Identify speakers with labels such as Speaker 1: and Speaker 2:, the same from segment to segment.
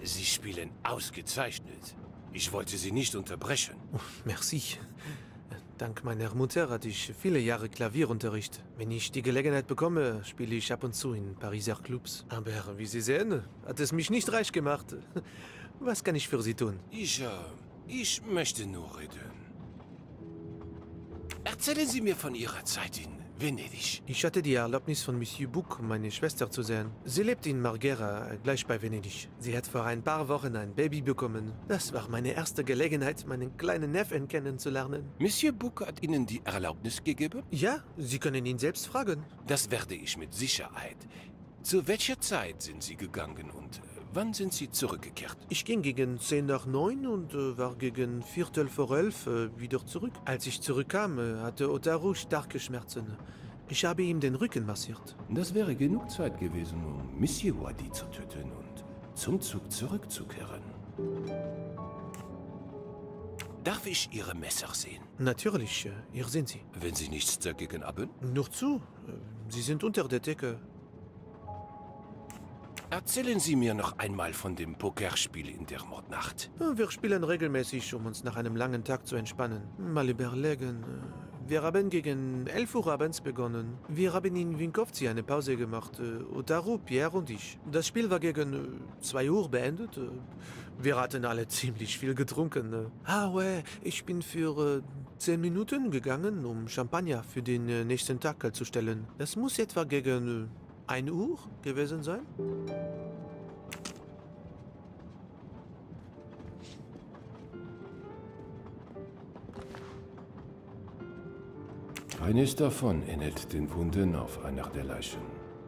Speaker 1: Sie spielen ausgezeichnet. Ich wollte Sie nicht unterbrechen.
Speaker 2: Oh, merci. Dank meiner Mutter hatte ich viele Jahre Klavierunterricht. Wenn ich die Gelegenheit bekomme, spiele ich ab und zu in Pariser Clubs. Aber wie Sie sehen, hat es mich nicht reich gemacht. Was kann ich für Sie tun?
Speaker 1: Ich möchte nur reden. Erzählen Sie mir von Ihrer Zeit in Venedig.
Speaker 2: Ich hatte die Erlaubnis von Monsieur Bouc, meine Schwester zu sehen. Sie lebt in Marghera, gleich bei Venedig. Sie hat vor ein paar Wochen ein Baby bekommen. Das war meine erste Gelegenheit, meinen kleinen Neffen kennenzulernen.
Speaker 1: Monsieur Bouc hat Ihnen die Erlaubnis gegeben?
Speaker 2: Ja, Sie können ihn selbst fragen.
Speaker 1: Das werde ich mit Sicherheit. Zu welcher Zeit sind Sie gegangen und wann sind Sie zurückgekehrt?
Speaker 2: Ich ging gegen 10 nach 9 und war gegen 11:15 wieder zurück. Als ich zurückkam, hatte Otaru starke Schmerzen. Ich habe ihm den Rücken massiert.
Speaker 1: Das wäre genug Zeit gewesen, um Monsieur Wadi zu töten und zum Zug zurückzukehren. Darf ich Ihre Messer sehen?
Speaker 2: Natürlich, hier sind sie.
Speaker 1: Wenn Sie nichts dagegen haben?
Speaker 2: Nur zu. Sie sind unter der Decke.
Speaker 1: Erzählen Sie mir noch einmal von dem Pokerspiel in der Mordnacht.
Speaker 2: Wir spielen regelmäßig, um uns nach einem langen Tag zu entspannen. Mal überlegen. Wir haben gegen 11 Uhr abends begonnen. Wir haben in Vinkovci eine Pause gemacht. Otaru, Pierre und ich. Das Spiel war gegen 2 Uhr beendet. Wir hatten alle ziemlich viel getrunken. Ich bin für 10 Minuten gegangen, um Champagner für den nächsten Tag kaltzustellen. Das muss etwa gegen 1 Uhr gewesen sein?
Speaker 1: Eines davon ähnelt den Wunden auf einer der Leichen.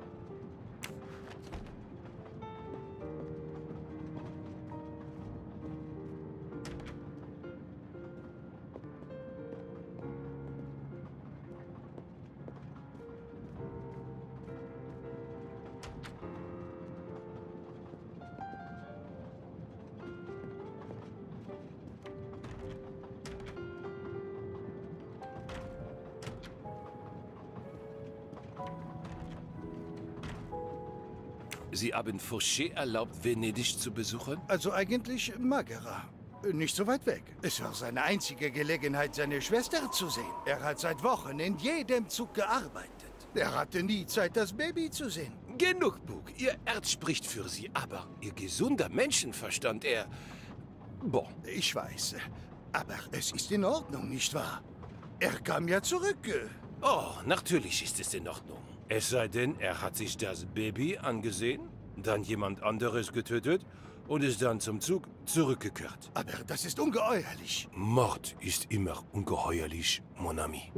Speaker 1: Sie haben Fouché erlaubt, Venedig zu besuchen?
Speaker 3: Also eigentlich Marghera. Nicht so weit weg. Es war seine einzige Gelegenheit, seine Schwester zu sehen. Er hat seit Wochen in jedem Zug gearbeitet. Er hatte nie Zeit, das Baby zu sehen.
Speaker 1: Genug, Bouc. Ihr Herz spricht für Sie, aber Ihr gesunder Menschenverstand, Boah.
Speaker 3: Ich weiß, aber es ist in Ordnung, nicht wahr? Er kam ja zurück.
Speaker 1: Oh, natürlich ist es in Ordnung. Es sei denn, er hat sich das Baby angesehen, dann jemand anderes getötet und ist dann zum Zug zurückgekehrt.
Speaker 3: Aber das ist ungeheuerlich.
Speaker 1: Mord ist immer ungeheuerlich, mon ami.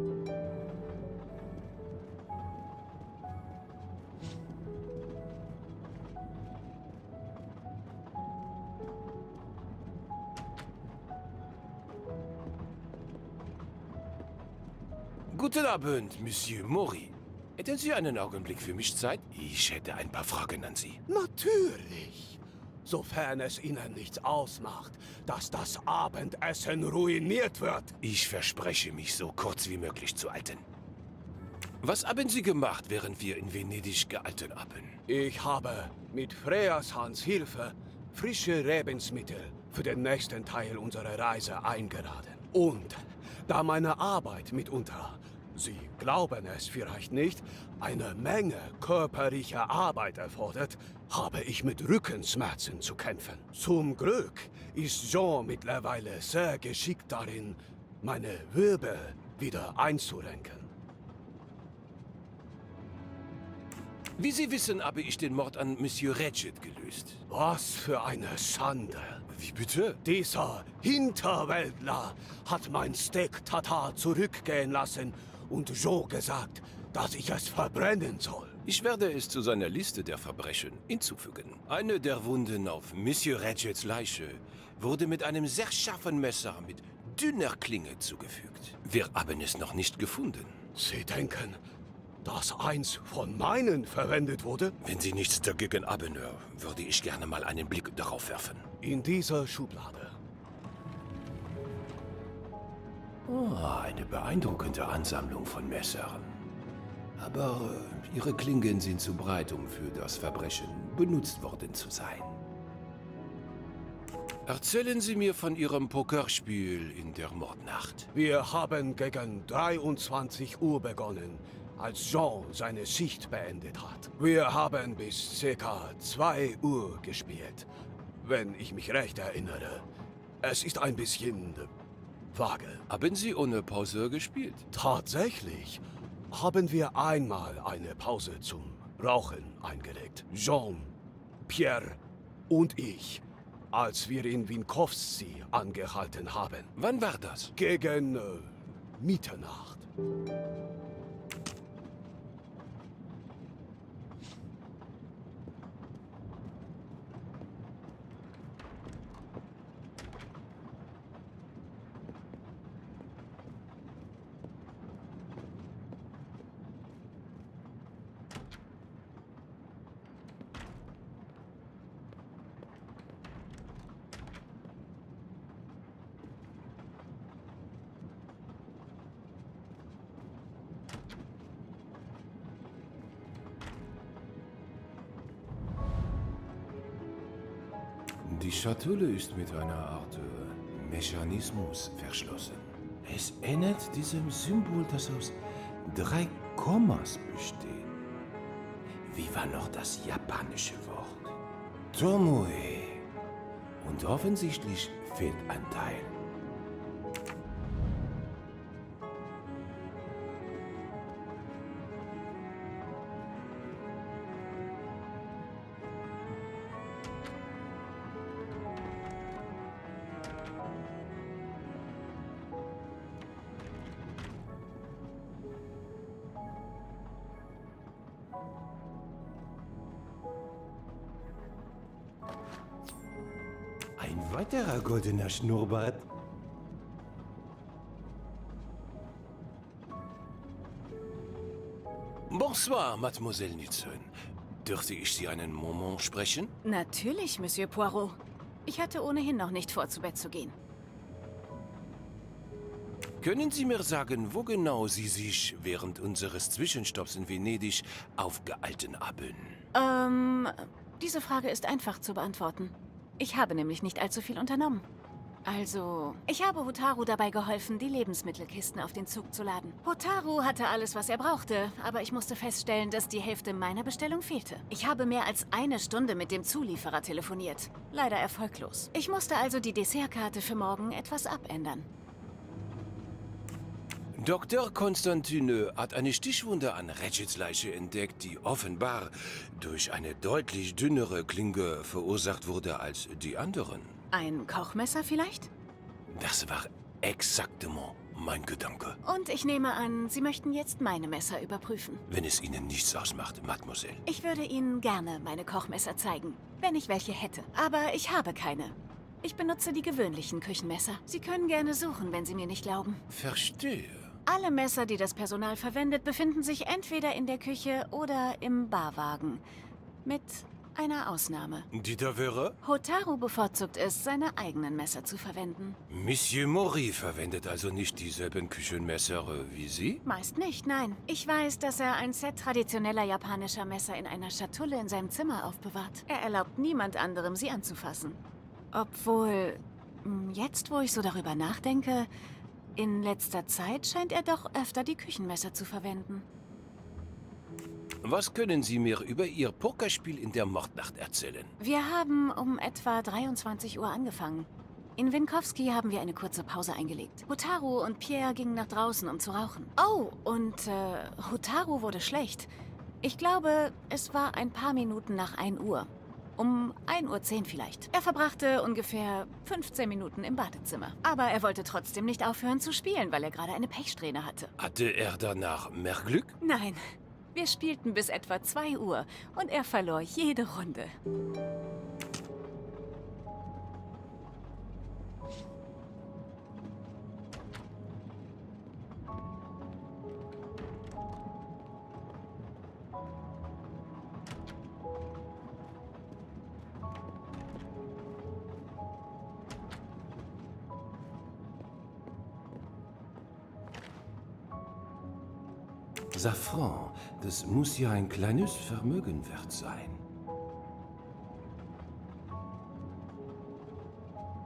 Speaker 1: Guten Abend, Monsieur Mori. Hätten Sie einen Augenblick für mich Zeit? Ich hätte ein paar Fragen an Sie.
Speaker 4: Natürlich. Sofern es Ihnen nichts ausmacht, dass das Abendessen ruiniert wird.
Speaker 1: Ich verspreche mich, so kurz wie möglich zu halten. Was haben Sie gemacht, während wir in Venedig gehalten haben?
Speaker 4: Ich habe mit Freyas Hans Hilfe frische Lebensmittel für den nächsten Teil unserer Reise eingeladen. Und da meine Arbeit mitunter, Sie glauben es vielleicht nicht, eine Menge körperlicher Arbeit erfordert, habe ich mit Rückenschmerzen zu kämpfen. Zum Glück ist Jean mittlerweile sehr geschickt darin, meine Wirbel wieder einzurenken.
Speaker 1: Wie Sie wissen, habe ich den Mord an Monsieur Regid gelöst.
Speaker 4: Was für eine Schande.
Speaker 1: Wie bitte?
Speaker 4: Dieser Hinterwäldler hat mein Steak Tatar zurückgehen lassen und Joe gesagt, dass ich es verbrennen soll.
Speaker 1: Ich werde es zu seiner Liste der Verbrechen hinzufügen. Eine der Wunden auf Monsieur Regids Leiche wurde mit einem sehr scharfen Messer mit dünner Klinge zugefügt. Wir haben es noch nicht gefunden.
Speaker 4: Sie denken, dass eins von meinen verwendet wurde?
Speaker 1: Wenn Sie nichts dagegen haben, würde ich gerne mal einen Blick darauf werfen.
Speaker 4: In dieser Schublade.
Speaker 1: Oh, eine beeindruckende Ansammlung von Messern. Aber ihre Klingen sind zu breit, um für das Verbrechen benutzt worden zu sein. Erzählen Sie mir von Ihrem Pokerspiel in der Mordnacht.
Speaker 4: Wir haben gegen 23 Uhr begonnen, als Jean seine Schicht beendet hat. Wir haben bis ca. 2 Uhr gespielt, wenn ich mich recht erinnere. Es ist ein bisschen vage.
Speaker 1: Haben Sie ohne Pause gespielt?
Speaker 4: Tatsächlich haben wir einmal eine Pause zum Rauchen eingelegt. Jean, Pierre und ich, als wir in Winkowski angehalten haben.
Speaker 1: Wann war das?
Speaker 4: Gegen Mitternacht.
Speaker 1: Die Schatulle ist mit einer Art Mechanismus verschlossen. Es ähnelt diesem Symbol, das aus 3 Kommas besteht. Wie war noch das japanische Wort? Tomoe. Und offensichtlich fehlt ein Teil. Ein weiterer goldener Schnurrbart. Bonsoir, Mademoiselle Nilsson. Dürfte ich Sie einen Moment sprechen?
Speaker 5: Natürlich, Monsieur Poirot. Ich hatte ohnehin noch nicht vor, zu Bett zu gehen.
Speaker 1: Können Sie mir sagen, wo genau Sie sich während unseres Zwischenstopps in Venedig aufgehalten haben?
Speaker 5: Diese Frage ist einfach zu beantworten. Ich habe nämlich nicht allzu viel unternommen. Also, ich habe Hotaru dabei geholfen, die Lebensmittelkisten auf den Zug zu laden. Hotaru hatte alles, was er brauchte, aber ich musste feststellen, dass die Hälfte meiner Bestellung fehlte. Ich habe mehr als 1 Stunde mit dem Zulieferer telefoniert. Leider erfolglos. Ich musste also die Dessertkarte für morgen etwas abändern.
Speaker 1: Dr. Constantine hat eine Stichwunde an Ratchets Leiche entdeckt, die offenbar durch eine deutlich dünnere Klinge verursacht wurde als die anderen.
Speaker 5: Ein Kochmesser vielleicht?
Speaker 1: Das war exaktement mein Gedanke.
Speaker 5: Und ich nehme an, Sie möchten jetzt meine Messer überprüfen.
Speaker 1: Wenn es Ihnen nichts ausmacht, Mademoiselle.
Speaker 5: Ich würde Ihnen gerne meine Kochmesser zeigen, wenn ich welche hätte. Aber ich habe keine. Ich benutze die gewöhnlichen Küchenmesser. Sie können gerne suchen, wenn Sie mir nicht glauben.
Speaker 1: Verstehe.
Speaker 5: Alle Messer, die das Personal verwendet, befinden sich entweder in der Küche oder im Barwagen. Mit einer Ausnahme.
Speaker 1: Die da wäre?
Speaker 5: Hotaru bevorzugt es, seine eigenen Messer zu verwenden.
Speaker 1: Monsieur Mori verwendet also nicht dieselben Küchenmesser wie Sie?
Speaker 5: Meist nicht, nein. Ich weiß, dass er ein Set traditioneller japanischer Messer in einer Schatulle in seinem Zimmer aufbewahrt. Er erlaubt niemand anderem, sie anzufassen. Obwohl, jetzt wo ich so darüber nachdenke, in letzter Zeit scheint er doch öfter die Küchenmesser zu verwenden.
Speaker 1: Was können Sie mir über Ihr Pokerspiel in der Mordnacht erzählen?
Speaker 5: Wir haben um etwa 23 Uhr angefangen. In Winkowski haben wir eine kurze Pause eingelegt. Hotaru und Pierre gingen nach draußen, um zu rauchen. Oh, und Hotaru wurde schlecht. Ich glaube, es war ein paar Minuten nach 1 Uhr. Um 1:10 Uhr vielleicht. Er verbrachte ungefähr 15 Minuten im Badezimmer. Aber er wollte trotzdem nicht aufhören zu spielen, weil er gerade eine Pechsträhne hatte.
Speaker 1: Hatte er danach mehr Glück?
Speaker 5: Nein, wir spielten bis etwa 2 Uhr und er verlor jede Runde.
Speaker 1: Safran, das muss ja ein kleines Vermögen wert sein.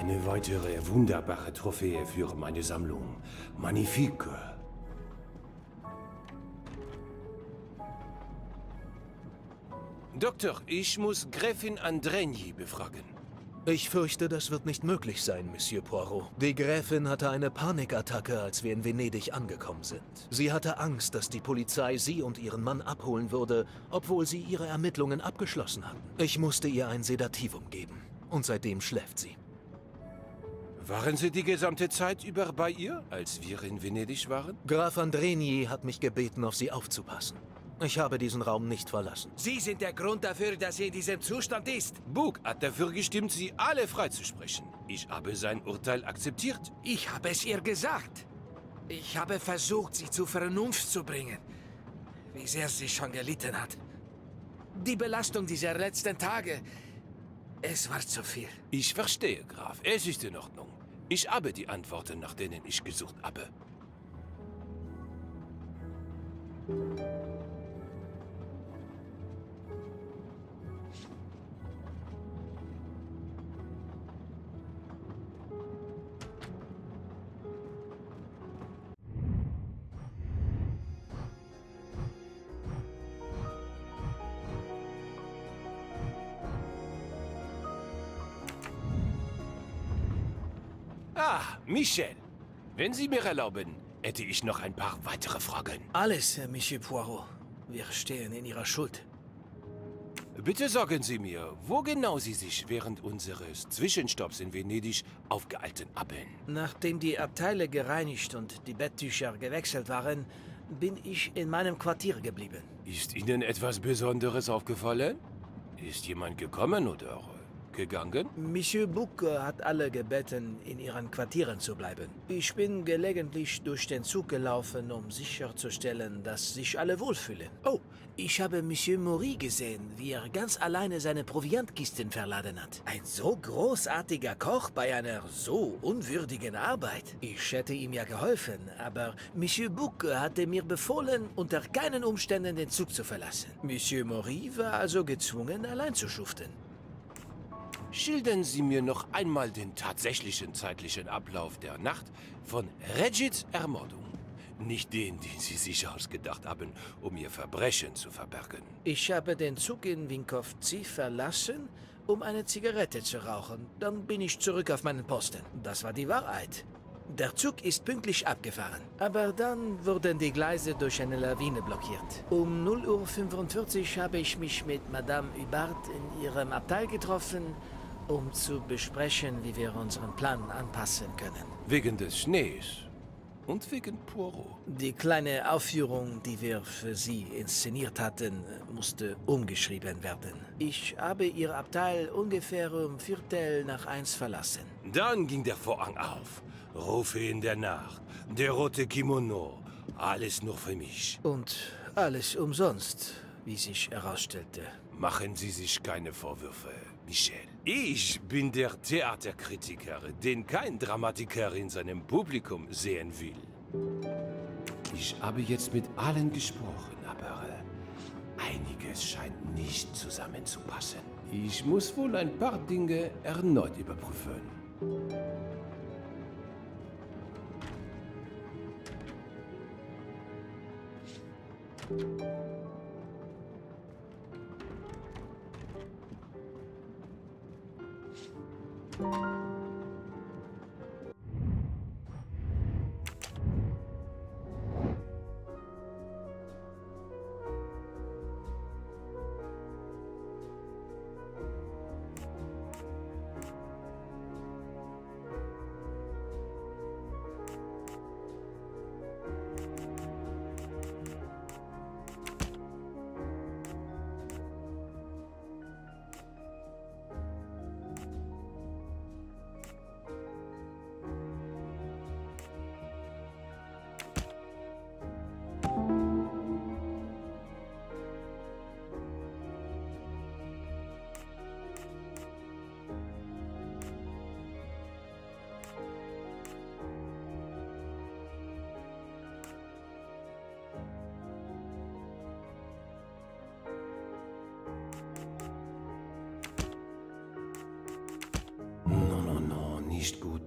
Speaker 1: Eine weitere wunderbare Trophäe für meine Sammlung. Magnifique. Doktor, ich muss Gräfin Andrenier befragen.
Speaker 6: Ich fürchte, das wird nicht möglich sein, Monsieur Poirot. Die Gräfin hatte eine Panikattacke, als wir in Venedig angekommen sind. Sie hatte Angst, dass die Polizei sie und ihren Mann abholen würde, obwohl sie ihre Ermittlungen abgeschlossen hatten. Ich musste ihr ein Sedativum geben. Und seitdem schläft sie.
Speaker 1: Waren Sie die gesamte Zeit über bei ihr, als wir in Venedig waren?
Speaker 6: Graf Andrenier hat mich gebeten, auf sie aufzupassen. Ich habe diesen Raum nicht verlassen.
Speaker 7: Sie sind der Grund dafür, dass sie in diesem Zustand ist.
Speaker 1: Bug hat dafür gestimmt, Sie alle freizusprechen. Ich habe sein Urteil akzeptiert.
Speaker 7: Ich habe es ihr gesagt. Ich habe versucht, sie zur Vernunft zu bringen. Wie sehr sie schon gelitten hat. Die Belastung dieser letzten Tage, es war zu viel.
Speaker 1: Ich verstehe, Graf. Es ist in Ordnung. Ich habe die Antworten, nach denen ich gesucht habe. Ah, Michel. Wenn Sie mir erlauben, hätte ich noch ein paar weitere Fragen.
Speaker 7: Alles, Monsieur Poirot. Wir stehen in Ihrer Schuld.
Speaker 1: Bitte sagen Sie mir, wo genau Sie sich während unseres Zwischenstopps in Venedig aufgehalten haben.
Speaker 7: Nachdem die Abteile gereinigt und die Betttücher gewechselt waren, bin ich in meinem Quartier geblieben.
Speaker 1: Ist Ihnen etwas Besonderes aufgefallen? Ist jemand gekommen oder gegangen?
Speaker 7: Monsieur Bouc hat alle gebeten, in ihren Quartieren zu bleiben. Ich bin gelegentlich durch den Zug gelaufen, um sicherzustellen, dass sich alle wohlfühlen. Oh, ich habe Monsieur Maury gesehen, wie er ganz alleine seine Proviantkisten verladen hat. Ein so großartiger Koch bei einer so unwürdigen Arbeit. Ich hätte ihm ja geholfen, aber Monsieur Bouc hatte mir befohlen, unter keinen Umständen den Zug zu verlassen. Monsieur Maury war also gezwungen, allein zu schuften.
Speaker 1: Schildern Sie mir noch einmal den tatsächlichen zeitlichen Ablauf der Nacht von Regits Ermordung. Nicht den, den Sie sich ausgedacht haben, um Ihr Verbrechen zu verbergen.
Speaker 7: Ich habe den Zug in Vinkovci verlassen, um eine Zigarette zu rauchen. Dann bin ich zurück auf meinen Posten. Das war die Wahrheit. Der Zug ist pünktlich abgefahren. Aber dann wurden die Gleise durch eine Lawine blockiert. Um 0:45 Uhr habe ich mich mit Madame Hubert in ihrem Abteil getroffen, um zu besprechen, wie wir unseren Plan anpassen können.
Speaker 1: Wegen des Schnees und wegen Poirot.
Speaker 7: Die kleine Aufführung, die wir für Sie inszeniert hatten, musste umgeschrieben werden. Ich habe Ihr Abteil ungefähr um 1:15 verlassen.
Speaker 1: Dann ging der Vorhang auf. Rufe in der Nacht, der rote Kimono, alles nur für mich.
Speaker 7: Und alles umsonst, wie sich herausstellte.
Speaker 1: Machen Sie sich keine Vorwürfe, Michel. Ich bin der Theaterkritiker, den kein Dramatiker in seinem Publikum sehen will. Ich habe jetzt mit allen gesprochen, aber einiges scheint nicht zusammenzupassen. Ich muss wohl ein paar Dinge erneut überprüfen.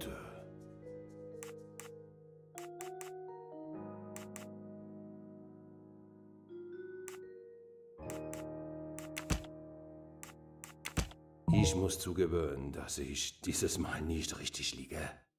Speaker 1: Route. Ich muss zugeben, dass ich dieses Mal nicht richtig liege.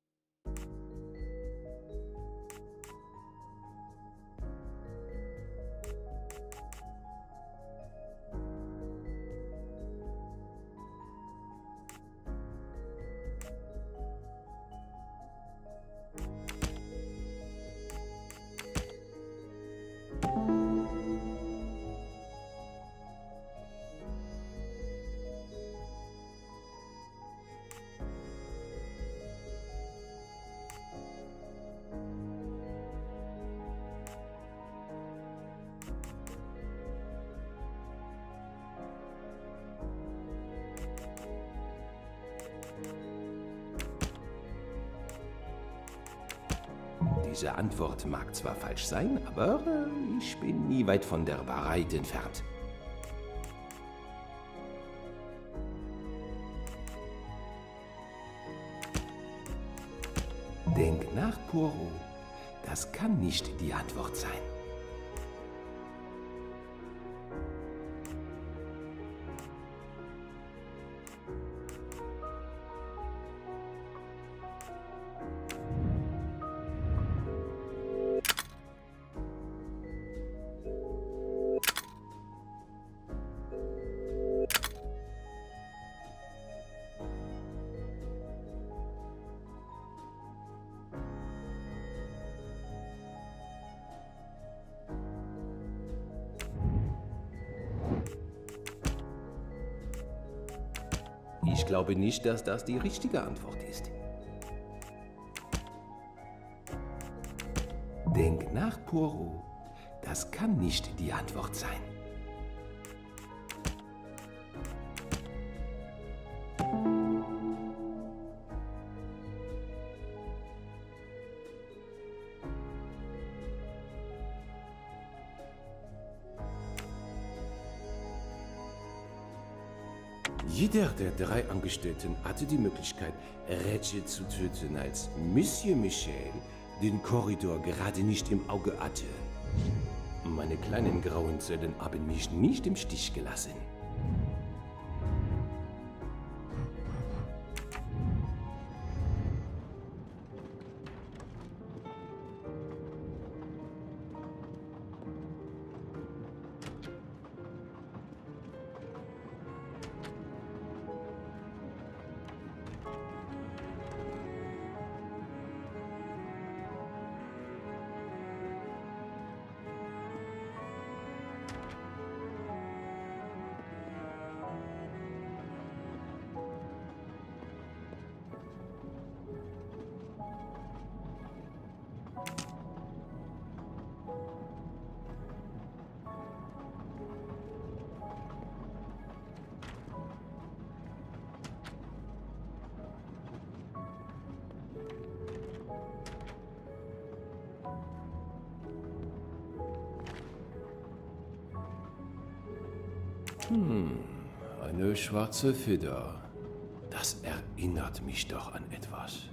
Speaker 1: Diese Antwort mag zwar falsch sein, aber ich bin nie weit von der Wahrheit entfernt. Denk nach, Poirot. Das kann nicht die Antwort sein. Ich glaube nicht, dass das die richtige Antwort ist. Denk nach, Poirot. Das kann nicht die Antwort sein. Jeder der drei Angestellten hatte die Möglichkeit, Ratchet zu töten, als Monsieur Michel den Korridor gerade nicht im Auge hatte. Meine kleinen grauen Zellen haben mich nicht im Stich gelassen. Eine schwarze Feder. Das erinnert mich doch an etwas.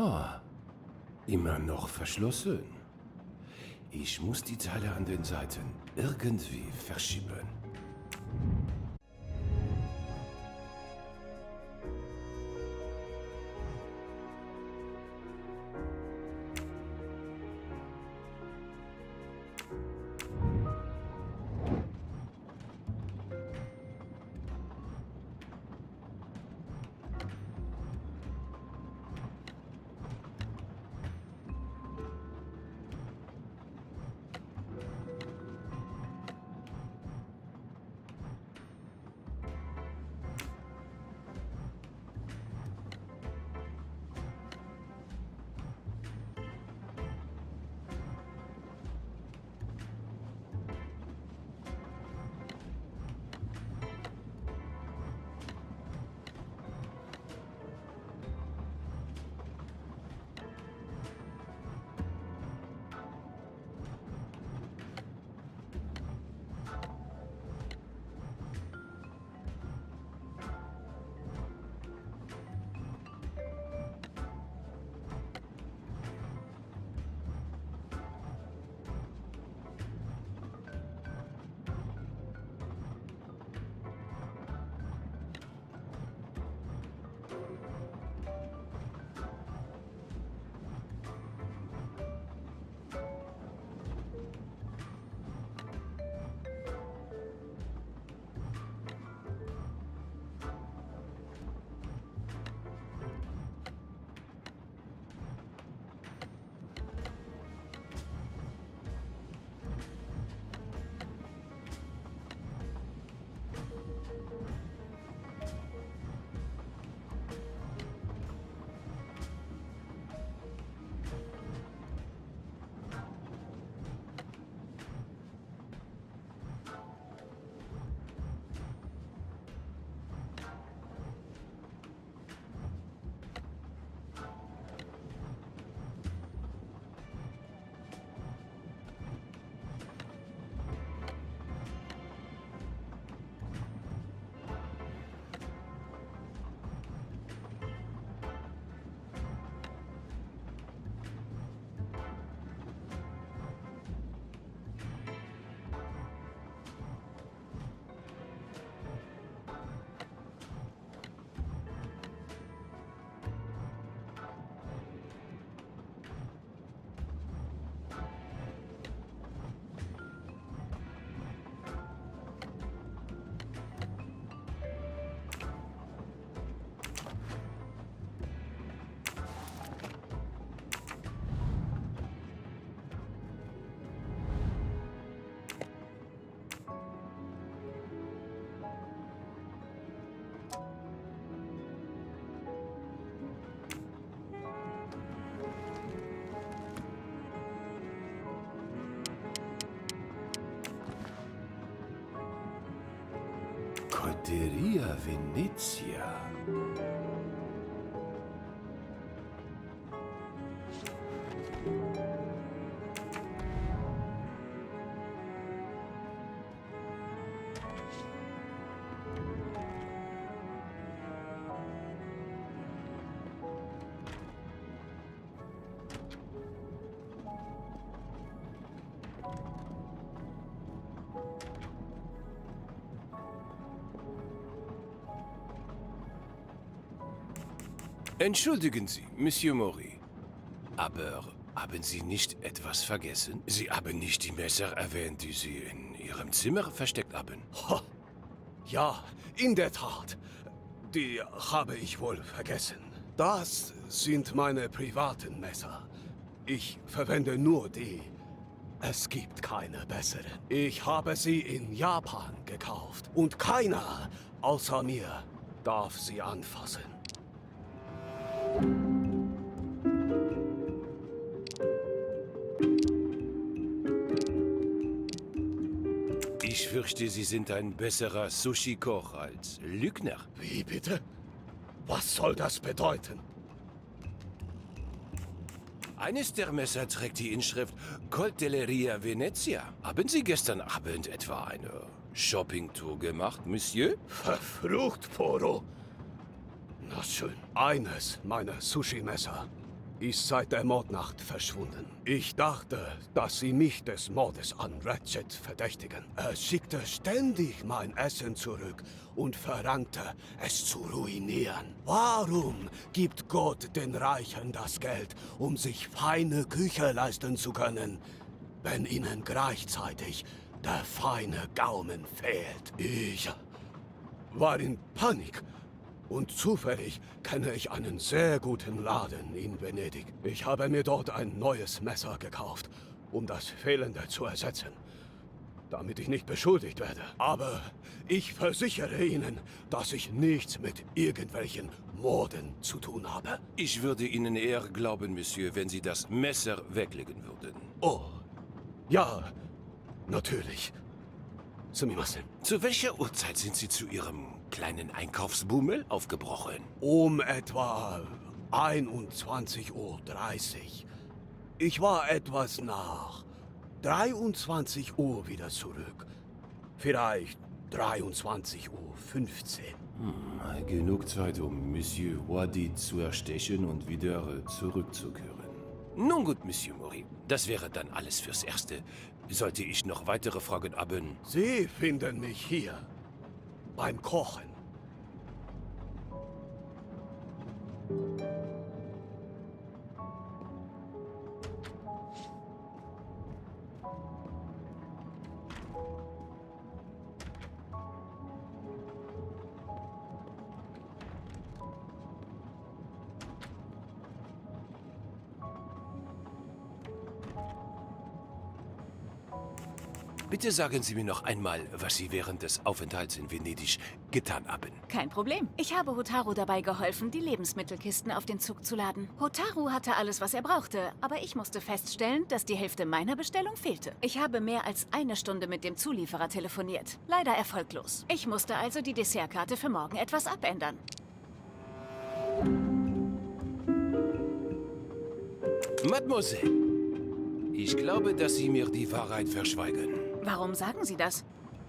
Speaker 1: Immer noch verschlossen. Ich muss die Teile an den Seiten irgendwie verschieben. Scuderia Venezia. Entschuldigen Sie, Monsieur Mori, aber haben Sie nicht etwas vergessen? Sie haben nicht die Messer erwähnt, die Sie in Ihrem Zimmer versteckt haben.
Speaker 4: Ha. Ja, in der Tat. Die habe ich wohl vergessen. Das sind meine privaten Messer. Ich verwende nur die. Es gibt keine besseren. Ich habe sie in Japan gekauft und keiner außer mir darf sie anfassen.
Speaker 1: Ich fürchte, Sie sind ein besserer Sushi-Koch als Lügner.
Speaker 4: Wie bitte? Was soll das bedeuten?
Speaker 1: Eines der Messer trägt die Inschrift Coltelleria Venezia. Haben Sie gestern Abend etwa eine Shoppingtour gemacht, Monsieur?
Speaker 4: Verflucht, Poro. Na schön. Eines meiner Sushi-Messer ist seit der Mordnacht verschwunden. Ich dachte, dass sie mich des Mordes an Ratchet verdächtigen. Er schickte ständig mein Essen zurück und verlangte, es zu ruinieren. Warum gibt Gott den Reichen das Geld, um sich feine Küche leisten zu können, wenn ihnen gleichzeitig der feine Gaumen fehlt? Ich war in Panik. Und zufällig kenne ich einen sehr guten Laden in Venedig. Ich habe mir dort ein neues Messer gekauft, um das fehlende zu ersetzen, damit ich nicht beschuldigt werde. Aber ich versichere Ihnen, dass ich nichts mit irgendwelchen Morden zu tun habe.
Speaker 1: Ich würde Ihnen eher glauben, Monsieur, wenn Sie das Messer weglegen würden.
Speaker 4: Oh, ja, natürlich. Sumimasen.
Speaker 1: Zu welcher Uhrzeit sind Sie zu Ihrem kleinen Einkaufsbummel aufgebrochen?
Speaker 4: Um etwa 21:30 Uhr. Ich war etwas nach 23 Uhr wieder zurück. Vielleicht 23:15 Uhr.
Speaker 1: Genug Zeit, um Monsieur Wadi zu erstechen und wieder zurückzukehren. Nun gut, Monsieur Mori. Das wäre dann alles fürs Erste. Sollte ich noch weitere Fragen haben?
Speaker 4: Sie finden mich hier. Beim Kochen.
Speaker 1: Bitte sagen Sie mir noch einmal, was Sie während des Aufenthalts in Venedig getan haben.
Speaker 5: Kein Problem. Ich habe Hotaru dabei geholfen, die Lebensmittelkisten auf den Zug zu laden. Hotaru hatte alles, was er brauchte, aber ich musste feststellen, dass die Hälfte meiner Bestellung fehlte. Ich habe mehr als eine Stunde mit dem Zulieferer telefoniert. Leider erfolglos. Ich musste also die Dessertkarte für morgen etwas abändern.
Speaker 1: Mademoiselle, ich glaube, dass Sie mir die Wahrheit verschweigen.
Speaker 5: Warum sagen Sie das?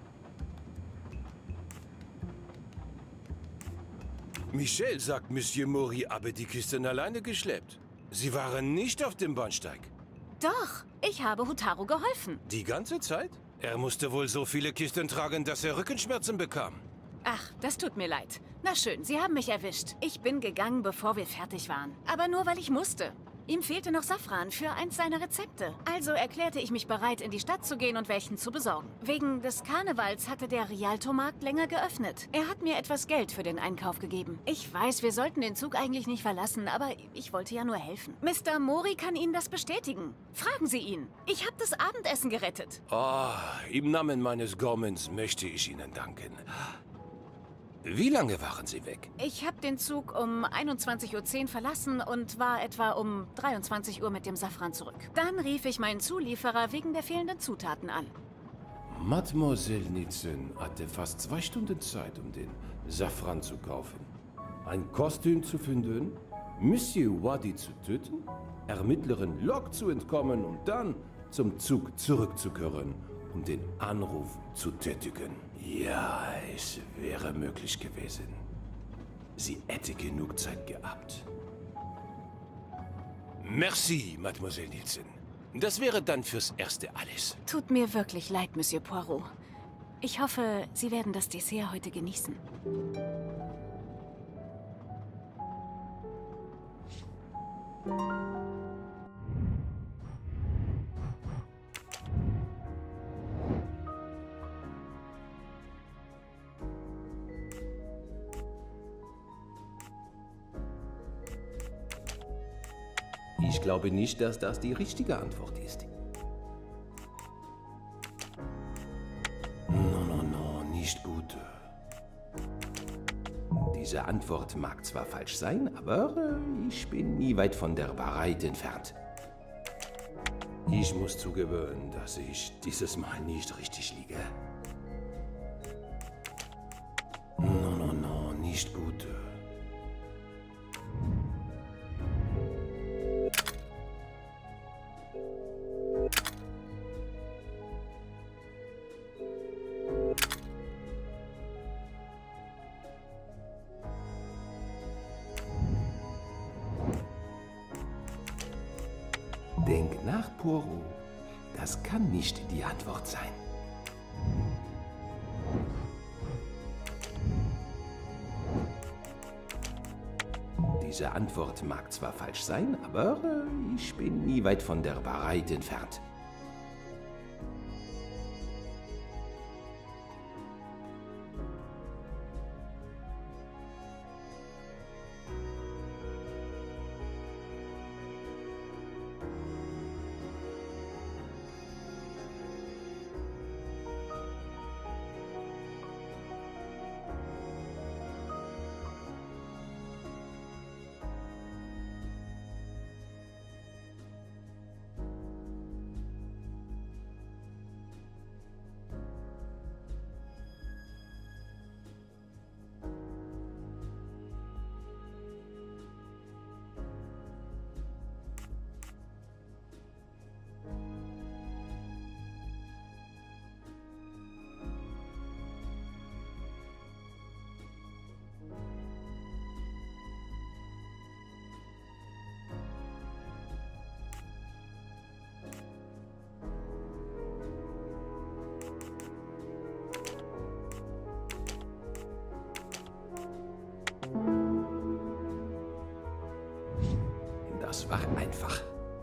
Speaker 1: Michel sagt, Monsieur Mori habe die Kisten alleine geschleppt. Sie waren nicht auf dem Bahnsteig.
Speaker 5: Doch, ich habe Hotaru geholfen.
Speaker 1: Die ganze Zeit? Er musste wohl so viele Kisten tragen, dass er Rückenschmerzen bekam.
Speaker 5: Ach, das tut mir leid. Na schön, Sie haben mich erwischt. Ich bin gegangen, bevor wir fertig waren. Aber nur, weil ich musste. Ihm fehlte noch Safran für eins seiner Rezepte. Also erklärte ich mich bereit, in die Stadt zu gehen und welchen zu besorgen. Wegen des Karnevals hatte der Rialto-Markt länger geöffnet. Er hat mir etwas Geld für den Einkauf gegeben. Ich weiß, wir sollten den Zug eigentlich nicht verlassen, aber ich wollte ja nur helfen. Mr. Mori kann Ihnen das bestätigen. Fragen Sie ihn. Ich habe das Abendessen gerettet.
Speaker 1: Oh, im Namen meines Gaumens möchte ich Ihnen danken. Wie lange waren Sie weg?
Speaker 5: Ich habe den Zug um 21:10 Uhr verlassen und war etwa um 23 Uhr mit dem Safran zurück. Dann rief ich meinen Zulieferer wegen der fehlenden Zutaten an.
Speaker 1: Mademoiselle Nielsen hatte fast 2 Stunden Zeit, um den Safran zu kaufen, ein Kostüm zu finden, Monsieur Wadi zu töten, Ermittleren Lok zu entkommen und dann zum Zug zurückzukehren, um den Anruf zu tätigen. Ja, es wäre möglich gewesen. Sie hätte genug Zeit gehabt. Merci, Mademoiselle Nielsen. Das wäre dann fürs Erste alles.
Speaker 5: Tut mir wirklich leid, Monsieur Poirot. Ich hoffe, Sie werden das Dessert heute genießen.
Speaker 1: Ich glaube nicht, dass das die richtige Antwort ist. No, nicht gut. Diese Antwort mag zwar falsch sein, aber ich bin nie weit von der Wahrheit entfernt. Ich muss zugeben, dass ich dieses Mal nicht richtig liege. No, nicht gut. nach, Poirot? Das kann nicht die Antwort sein. Diese Antwort mag zwar falsch sein, aber ich bin nie weit von der Wahrheit entfernt. Das war einfach.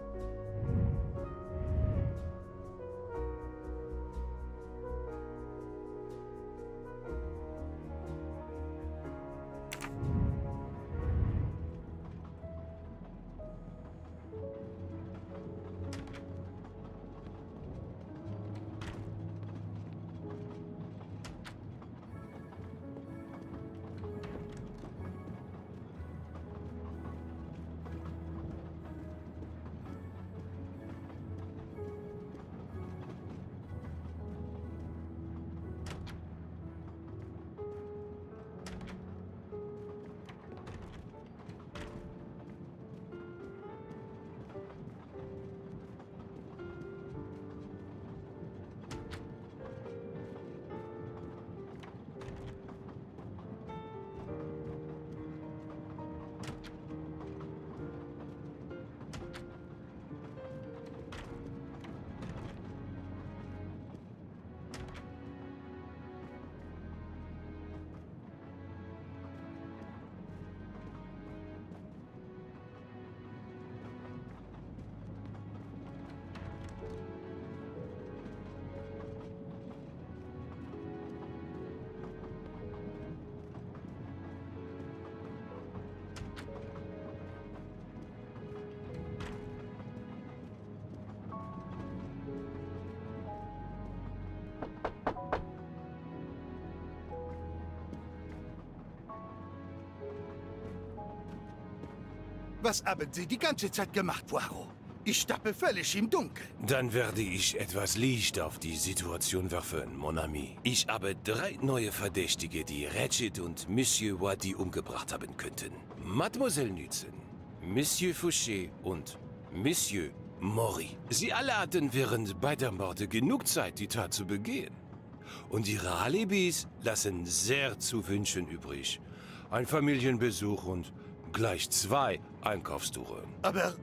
Speaker 3: Was haben Sie die ganze Zeit gemacht, Poirot? Ich stappe völlig im Dunkeln.
Speaker 1: Dann werde ich etwas Licht auf die Situation werfen, mon ami. Ich habe 3 neue Verdächtige, die Ratchet und Monsieur Wadi umgebracht haben könnten. Mademoiselle Nützen, Monsieur Fouché und Monsieur Mori. Sie alle hatten während beider Morde genug Zeit, die Tat zu begehen. Und ihre Alibis lassen sehr zu wünschen übrig. Ein Familienbesuch und gleich 2 Einkaufstouren.
Speaker 3: Aber,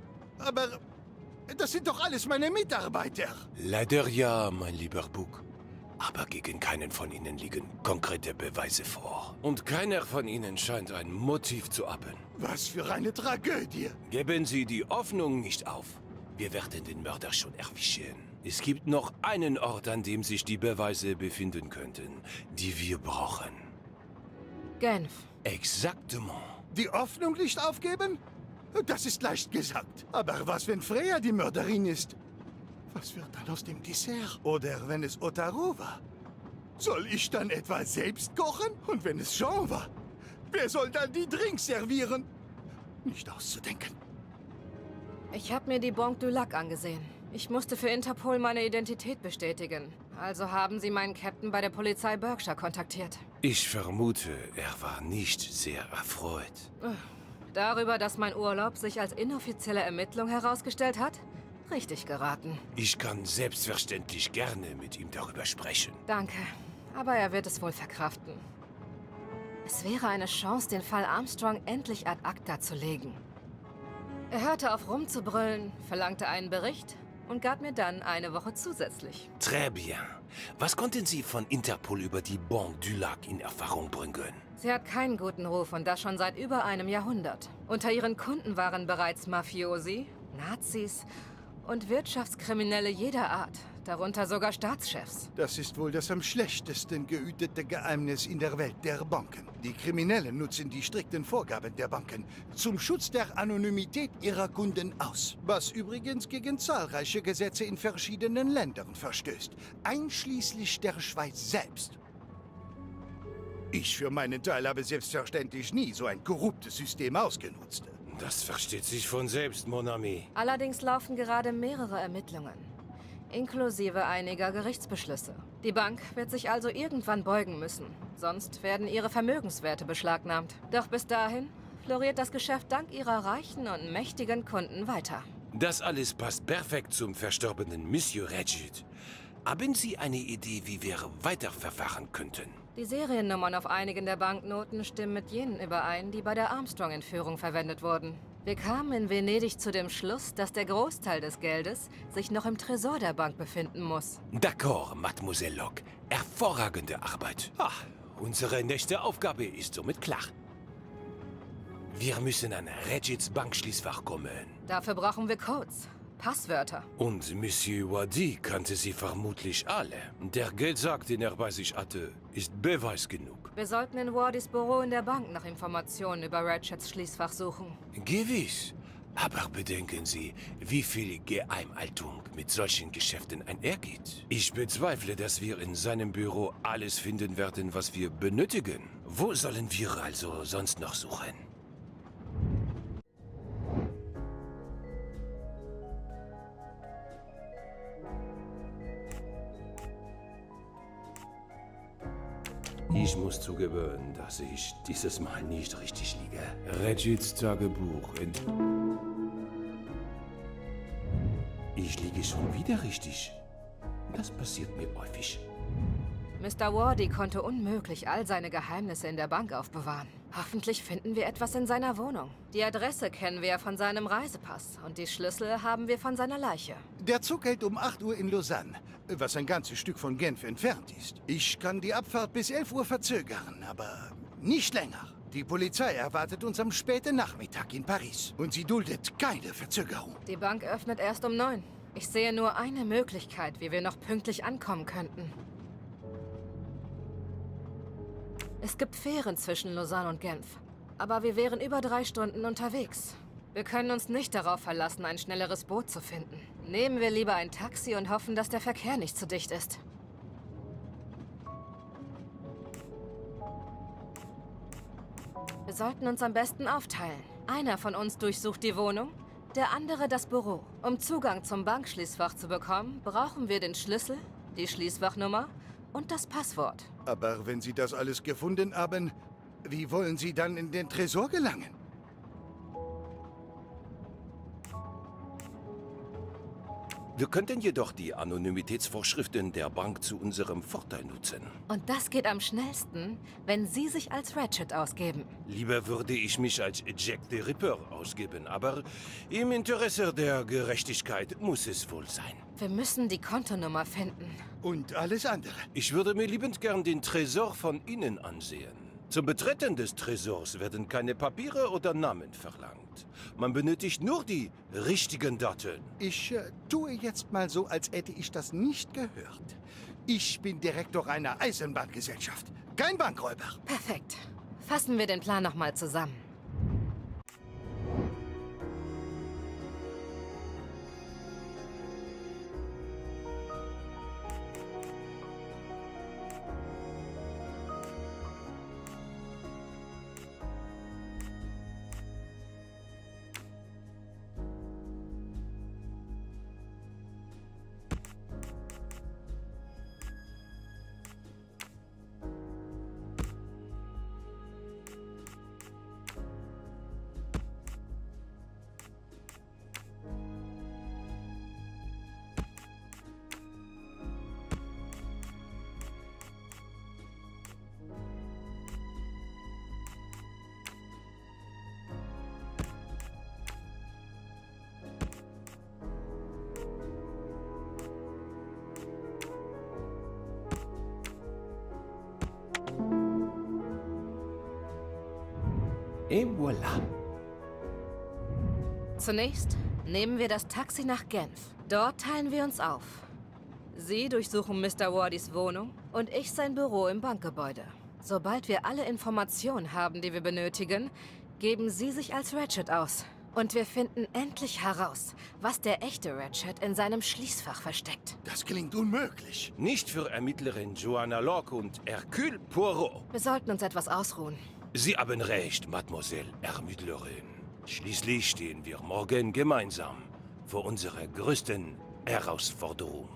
Speaker 3: das sind doch alles meine Mitarbeiter.
Speaker 1: Leider ja, mein lieber Bug. Aber gegen keinen von ihnen liegen konkrete Beweise vor. Und keiner von ihnen scheint ein Motiv zu haben.
Speaker 3: Was für eine Tragödie.
Speaker 1: Geben Sie die Hoffnung nicht auf. Wir werden den Mörder schon erwischen. Es gibt noch einen Ort, an dem sich die Beweise befinden könnten, die wir brauchen.
Speaker 8: Genf.
Speaker 1: Exactement.
Speaker 3: Die Hoffnung nicht aufgeben? Das ist leicht gesagt. Aber was, wenn Freya die Mörderin ist? Was wird dann aus dem Dessert? Oder wenn es Otaro war? Soll ich dann etwa selbst kochen? Und wenn es Jean war? Wer soll dann die Drinks servieren? Nicht auszudenken.
Speaker 8: Ich habe mir die Banque du Lac angesehen. Ich musste für Interpol meine Identität bestätigen. Also haben sie meinen Captain bei der Polizei Berkshire kontaktiert.
Speaker 1: Ich vermute, er war nicht sehr erfreut.
Speaker 8: Darüber, dass mein Urlaub sich als inoffizielle Ermittlung herausgestellt hat? Richtig geraten.
Speaker 1: Ich kann selbstverständlich gerne mit ihm darüber sprechen.
Speaker 8: Danke, aber er wird es wohl verkraften. Es wäre eine Chance, den Fall Armstrong endlich ad acta zu legen. Er hörte auf rumzubrüllen, verlangte einen Bericht und gab mir dann eine Woche zusätzlich.
Speaker 1: Très bien. Was konnten Sie von Interpol über die Banque du Lac in Erfahrung bringen?
Speaker 8: Sie hat keinen guten Ruf und das schon seit über einem Jahrhundert. Unter ihren Kunden waren bereits Mafiosi, Nazis und Wirtschaftskriminelle jeder Art, darunter sogar Staatschefs.
Speaker 3: Das ist wohl das am schlechtesten gehütete Geheimnis in der Welt der Banken. Die Kriminellen nutzen die strikten Vorgaben der Banken zum Schutz der Anonymität ihrer Kunden aus. Was übrigens gegen zahlreiche Gesetze in verschiedenen Ländern verstößt, einschließlich der Schweiz selbst. Ich für meinen Teil habe selbstverständlich nie so ein korruptes System ausgenutzt.
Speaker 1: Das versteht sich von selbst, mon ami.
Speaker 8: Allerdings laufen gerade mehrere Ermittlungen, inklusive einiger Gerichtsbeschlüsse. Die Bank wird sich also irgendwann beugen müssen, sonst werden ihre Vermögenswerte beschlagnahmt. Doch bis dahin floriert das Geschäft dank ihrer reichen und mächtigen Kunden weiter.
Speaker 1: Das alles passt perfekt zum verstorbenen Monsieur Regid. Haben Sie eine Idee, wie wir weiterverfahren könnten?
Speaker 8: Die Seriennummern auf einigen der Banknoten stimmen mit jenen überein, die bei der Armstrong-Entführung verwendet wurden. Wir kamen in Venedig zu dem Schluss, dass der Großteil des Geldes sich noch im Tresor der Bank befinden muss.
Speaker 1: D'accord, Mademoiselle Locke. Hervorragende Arbeit. Unsere nächste Aufgabe ist somit klar. Wir müssen an Regids Bankschließfach kommen.
Speaker 8: Dafür brauchen wir Codes, Passwörter.
Speaker 1: Und Monsieur Wadi kannte sie vermutlich alle. Der Geldsack, den er bei sich hatte, ist Beweis genug.
Speaker 8: Wir sollten in Wardys Büro in der Bank nach Informationen über Ratchets Schließfach suchen.
Speaker 1: Gewiss. Aber bedenken Sie, wie viel Geheimhaltung mit solchen Geschäften einhergeht. Ich bezweifle, dass wir in seinem Büro alles finden werden, was wir benötigen. Wo sollen wir also sonst noch suchen? Ich muss zugeben, dass ich dieses Mal nicht richtig liege. Regids Tagebuch. Ich liege schon wieder richtig. Das passiert mir häufig.
Speaker 8: Mr. Wardy konnte unmöglich all seine Geheimnisse in der Bank aufbewahren. Hoffentlich finden wir etwas in seiner Wohnung. Die Adresse kennen wir von seinem Reisepass und die Schlüssel haben wir von seiner Leiche.
Speaker 3: Der Zug hält um 8 Uhr in Lausanne, was ein ganzes Stück von Genf entfernt ist. Ich kann die Abfahrt bis 11 Uhr verzögern, aber nicht länger. Die Polizei erwartet uns am späten Nachmittag in Paris und sie duldet keine Verzögerung.
Speaker 8: Die Bank öffnet erst um 9. Ich sehe nur eine Möglichkeit, wie wir noch pünktlich ankommen könnten. Es gibt Fähren zwischen Lausanne und Genf, aber wir wären über 3 Stunden unterwegs. Wir können uns nicht darauf verlassen, ein schnelleres Boot zu finden. Nehmen wir lieber ein Taxi und hoffen, dass der Verkehr nicht zu dicht ist. Wir sollten uns am besten aufteilen. Einer von uns durchsucht die Wohnung, der andere das Büro. Um Zugang zum Bankschließfach zu bekommen, brauchen wir den Schlüssel, die Schließfachnummer und das Passwort.
Speaker 3: Aber wenn Sie das alles gefunden haben, wie wollen Sie dann in den Tresor gelangen?
Speaker 1: Wir könnten jedoch die Anonymitätsvorschriften der Bank zu unserem Vorteil nutzen.
Speaker 8: Und das geht am schnellsten, wenn Sie sich als Ratchet ausgeben.
Speaker 1: Lieber würde ich mich als Jack the Ripper ausgeben, aber im Interesse der Gerechtigkeit muss es wohl sein.
Speaker 8: Wir müssen die Kontonummer finden.
Speaker 3: Und alles andere.
Speaker 1: Ich würde mir liebend gern den Tresor von innen ansehen. Zum Betreten des Tresors werden keine Papiere oder Namen verlangt. Man benötigt nur die richtigen Daten.
Speaker 3: Ich tue jetzt mal so, als hätte ich das nicht gehört. Ich bin Direktor einer Eisenbahngesellschaft, kein Bankräuber.
Speaker 8: Perfekt. Fassen wir den Plan nochmal zusammen.
Speaker 1: Et voilà.
Speaker 8: Zunächst nehmen wir das Taxi nach Genf. Dort teilen wir uns auf. Sie durchsuchen Mr. Wardys Wohnung und ich sein Büro im Bankgebäude. Sobald wir alle Informationen haben, die wir benötigen, geben Sie sich als Ratchet aus. Und wir finden endlich heraus, was der echte Ratchet in seinem Schließfach versteckt.
Speaker 3: Das klingt unmöglich.
Speaker 1: Nicht für Ermittlerin Joanna Locke und Hercule Poirot.
Speaker 8: Wir sollten uns etwas ausruhen.
Speaker 1: Sie haben recht, Mademoiselle Ermittlerin. Schließlich stehen wir morgen gemeinsam vor unserer größten Herausforderung.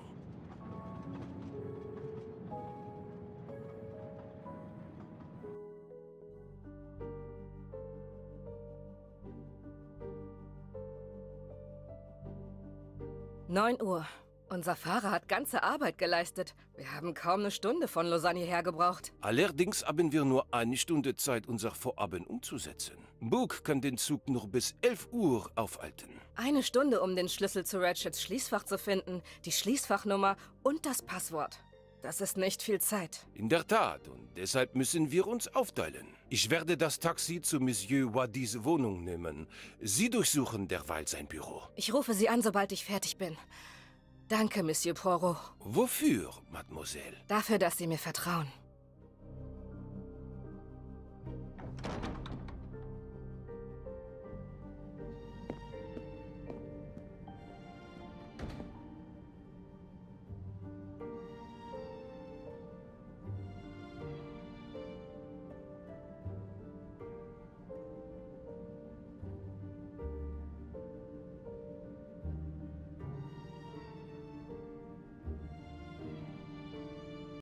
Speaker 8: Neun Uhr. Unser Fahrer hat ganze Arbeit geleistet. Wir haben kaum eine Stunde von Lausanne hierher gebraucht.
Speaker 1: Allerdings haben wir nur eine Stunde Zeit, unser Vorhaben umzusetzen. Book kann den Zug nur bis 11 Uhr aufhalten.
Speaker 8: Eine Stunde, um den Schlüssel zu Ratchets Schließfach zu finden, die Schließfachnummer und das Passwort. Das ist nicht viel Zeit.
Speaker 1: In der Tat, und deshalb müssen wir uns aufteilen. Ich werde das Taxi zu Monsieur Wadis Wohnung nehmen. Sie durchsuchen derweil sein Büro.
Speaker 8: Ich rufe Sie an, sobald ich fertig bin. Danke, Monsieur Poirot.
Speaker 1: Wofür, Mademoiselle?
Speaker 8: Dafür, dass Sie mir vertrauen.